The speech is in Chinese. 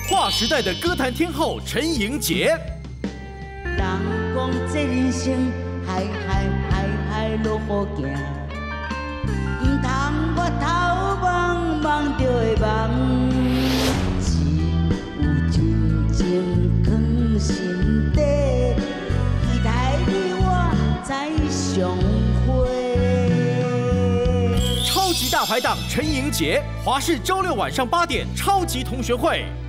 划时代的歌坛天后陈莹洁。 人讲这人生海落雨行，唔通我头望望着会梦，只有真情藏心底，期待你我再相会。 超级大排档陈莹洁，华视周六晚上8点超级同学会。